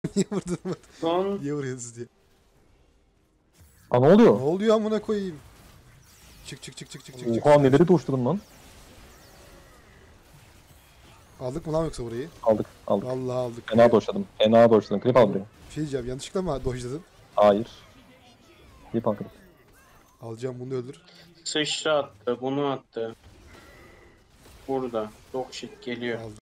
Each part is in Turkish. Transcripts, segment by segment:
Niye vurdun? Son Niye vuruyorsunuz diye. Aa ne Ne oluyor? oluyor amına koyayım? Çık çık çık çık çık çık çık. Oha neleri doşturdun lan? Aldık mı lan yoksa burayı? Aldık aldık. Vallahi aldık. Fena doşladım. Fena doşladım. Klip al beni. Bir şey diyeceğim. Yanlışlıkla mı dojladın? Hayır. Klip al klip. Alacağım bunu öldür. sıçra attı, bunu attı. Burada. Dogshit geliyor. Aldım.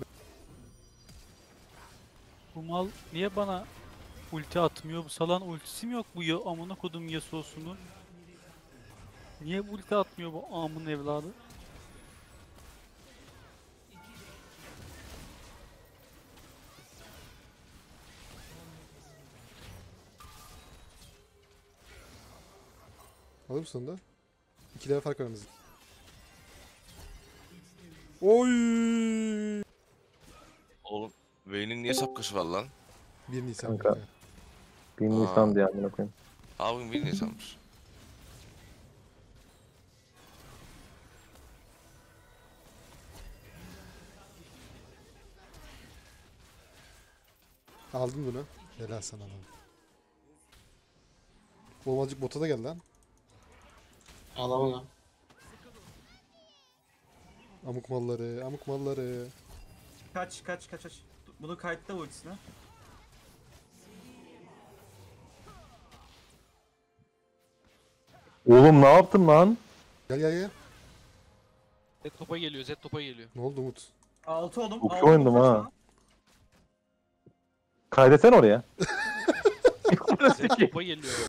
Bu mal niye bana ulti atmıyor? Bu salan ultisi mi yok bu ya amına kodum Yasuo'sunun? Niye ulti atmıyor bu amın evladı? Alır mısın da? 2 level fark aramızda. Oy! Oğlum Vayne'in niye sapkası var lan? 1 Nisan. Kanka. kanka. 1 Nisan diye amına koyayım. Abi 1 Nisan'mış. Aldın bunu. Helal sana lan. Olmazcık bota da gel lan. Alamadım. Amuk malları, amuk malları. Kaç. Bunu kayıtta ultisine. Oğlum ne yaptın lan? Gel gel gel. Z topa geliyor, Z topa geliyor. Ne oldu Umut? 6 oldum. Çok iyi aldım, oynadım kaç ha. lan? Kaydetsene oraya. Z topa geliyor.